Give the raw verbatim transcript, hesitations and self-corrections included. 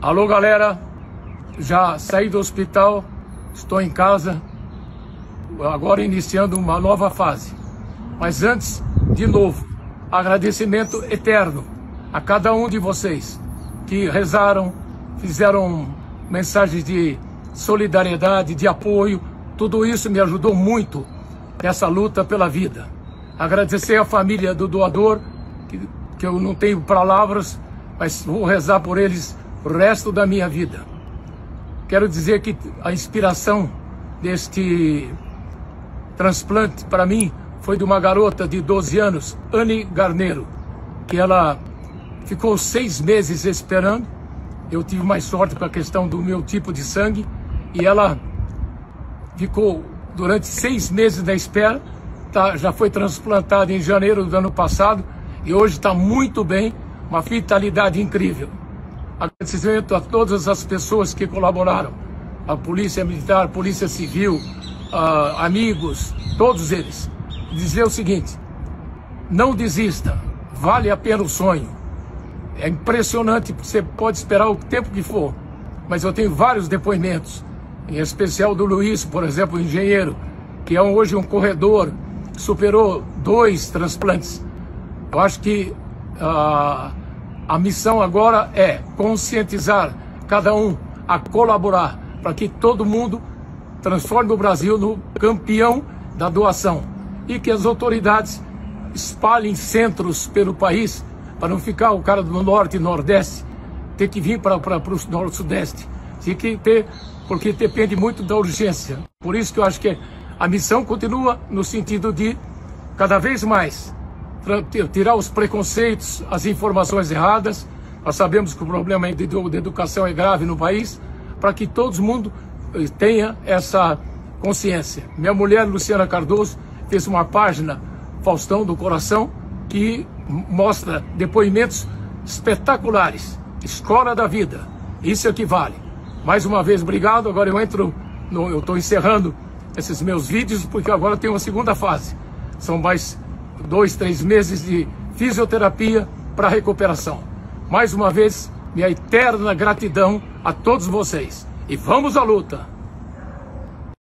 Alô, galera, já saí do hospital, estou em casa, agora iniciando uma nova fase. Mas antes, de novo, agradecimento eterno a cada um de vocês que rezaram, fizeram mensagens de solidariedade, de apoio. Tudo isso me ajudou muito nessa luta pela vida. Agradecer à família do doador, que, que eu não tenho palavras, mas vou rezar por eles o resto da minha vida. Quero dizer que a inspiração deste transplante para mim foi de uma garota de doze anos, Anne Garneiro, que ela ficou seis meses esperando. Eu tive mais sorte com a questão do meu tipo de sangue, e ela ficou durante seis meses na espera, tá, já foi transplantada em janeiro do ano passado, e hoje está muito bem, uma vitalidade incrível. Agradecimento a todas as pessoas que colaboraram, a Polícia Militar, a Polícia Civil, uh, amigos, todos eles. Dizer o seguinte: não desista, vale a pena o sonho. É impressionante, você pode esperar o tempo que for, mas eu tenho vários depoimentos, em especial do Luiz, por exemplo, o engenheiro, que é hoje um corredor, superou dois transplantes. Eu acho que uh, a missão agora é conscientizar cada um a colaborar para que todo mundo transforme o Brasil no campeão da doação, e que as autoridades espalhem centros pelo país, para não ficar o cara do norte e nordeste ter que vir para o norte-sudeste. Tem que ter, porque depende muito da urgência. Por isso que eu acho que a missão continua no sentido de cada vez mais tirar os preconceitos, as informações erradas. Nós sabemos que o problema de educação é grave no país, para que todo mundo tenha essa consciência. Minha mulher, Luciana Cardoso, fez uma página, Faustão do Coração, que mostra depoimentos espetaculares. Escola da vida, isso é que vale. Mais uma vez, obrigado. Agora eu entro, no, eu estou encerrando esses meus vídeos, porque agora tem uma segunda fase. São mais dois, três meses de fisioterapia para recuperação. Mais uma vez, minha eterna gratidão a todos vocês. E vamos à luta!